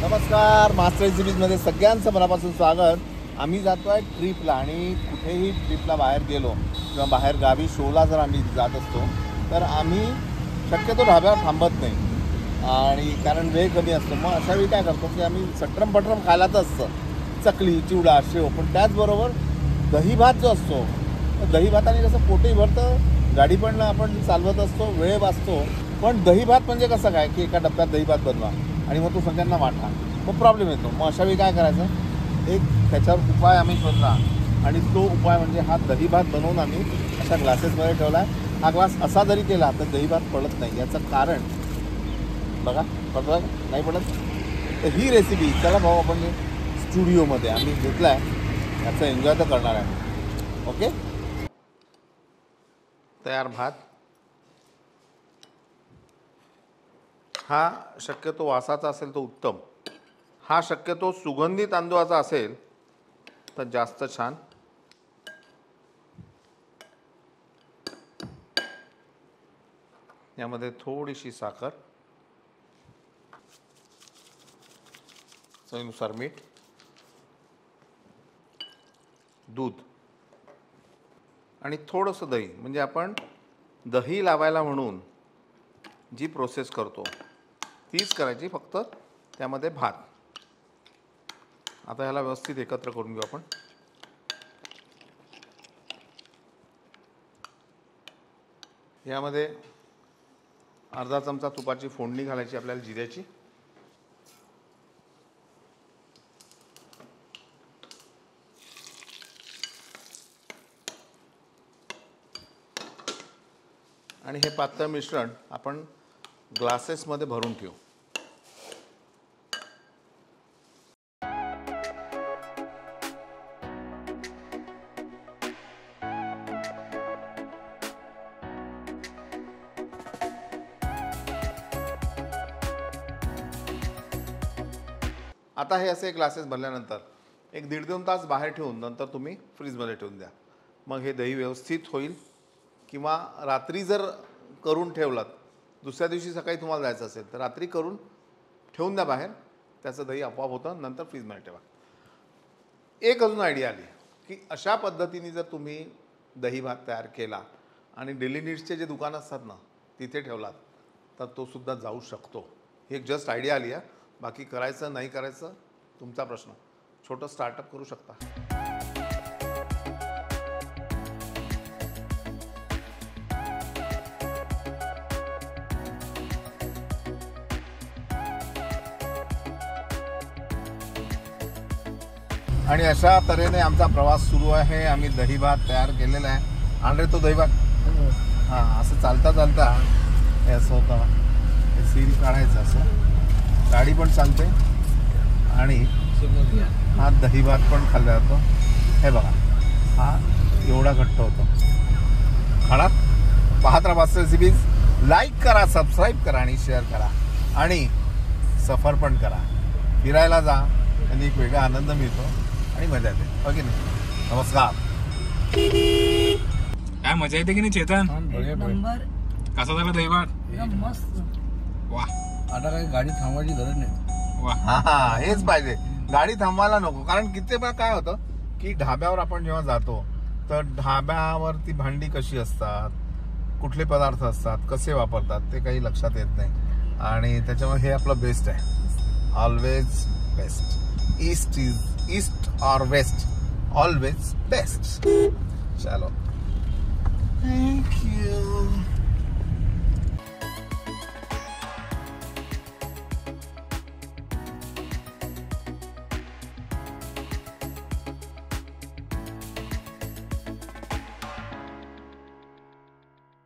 नमस्कार, मास्टर रेसिपीजमध्ये सगळ्यांचं मनापासून स्वागत। आम्ही जातोय ट्रिपला आणि कुठेही ट्रिपला बाहेर गेलो किंवा बाहेर गावी शोला जर आम्ही जात असतो तर आम्ही शक्यतो ढाब्यावर थांबत नाही आणि कारण वेळ कमी असतो। मग अशा वेळी काय करतो की आम्ही सट्रम पट्रम खायला तर असतं, चकली चिवडा शेव, पण त्याचबरोबर दही भात जो असतो, दही भाताने कसं पोटही भरतं, गाडी पण आपण चालवत असतो, वेळ वाचतो। पण दही भात म्हणजे कसं काय की एका डब्यात दही भात बनवा आणि मग तो सगळ्यांना वाटा, मग प्रॉब्लेम येतो। मग अशा वेळी काय करायचं, एक त्याच्यावर उपाय आम्ही शोधला आणि तो उपाय म्हणजे हा दही भात बनवून आम्ही अशा ग्लासेसमध्ये ठेवला आहे। हा ग्लास असा जरी केला तर दही भात पडत नाही, याचं कारण बघा, पडलं नाही पडत। तर ही रेसिपी चला भाऊ आपण स्टुडिओमध्ये आम्ही घेतला आहे, याचा एन्जॉय तर करणार आहे। ओके, तयार भात हा शक्यतो वासाचा असेल तर उत्तम, हा शक्यतो सुगंधी तांदूळाचा असेल तर जास्त छान। यामध्ये थोडीशी साखर, चवीनुसार मीठ, दूध आणि थोडंसं दही, म्हणजे आपण दही लावायला म्हणून जी प्रोसेस करतो तीच करायची, फक्त त्यामध्ये भात। आता ह्याला व्यवस्थित एकत्र करून घेऊ आपण। यामध्ये अर्धा चमचा तुपाची फोडणी घालायची आपल्याला जिऱ्याची, आणि हे पातळ मिश्रण आपण ग्लासेसमध्ये भरून ठेवू। आता हे असे ग्लासेस भरल्यानंतर एक 1.5-2 तास बाहेर ठेवून नंतर तुम्ही फ्रीजमध्ये ठेवून द्या। मग हे दही व्यवस्थित होईल। किंवा रात्री जर करून ठेवलात, दुसऱ्या दिवशी सकाळी तुम्हाला जायचं असेल तर रात्री करून ठेवून द्या बाहेर, त्याचं दही आपोआप होतं, नंतर फ्रीजमध्ये ठेवा। एक अजून आयडिया आली की अशा पद्धतीने जर तुम्ही दही भात तयार केला आणि डेली नीड्सचे जे दुकान असतात ना तिथे ठेवलात तर तो सुद्धा जाऊ शकतो। ही एक जस्ट आयडिया आली आहे, बाकी करायचं नाही करायचं तुमचा प्रश्न। छोटं स्टार्टअप करू शकता। आणि अशा तऱ्हेने आमचा प्रवास सुरू आहे। आम्ही दही भात तयार केलेला आहे। आणले तो दही भात, हां, असं चालता चालता हे असं होतं, हे सील काढायचं, असं गाडी पण चालते आणि हा दही भात पण खाल्ला जातो। हे बघा, हा एवढा घट्ट होतो। खाणार पाहत राहा मास्टर रेसिपीज, लाईक करा, सबस्क्राईब करा आणि शेअर करा आणि सफर पण करा। फिरायला जा आणि एक वेगळा आनंद मिळतो आणि मजा येते। ओके नाही, नमस्कार। काय मजा येते की नाही चेतन? नंबर कसा झाला दही भात? मस्त। वा, आता काही गाडी थांबवायची गरज नाही। वा, हा, हेच पाहिजे, गाडी थांबवायला नको। कारण किती वेळा काय होतं की ढाब्यावर आपण जेव्हा जातो तर ढाब्यावरती भांडी कशी असतात, कुठले पदार्थ असतात, कसे वापरतात ते काही लक्षात येत नाही आणि त्याच्यामुळे हे आपलं बेस्ट आहे, ऑलवेज बेस्ट। ईस्ट और वेस्ट, ऑलवेज बेस्ट। चलो, थँक यू।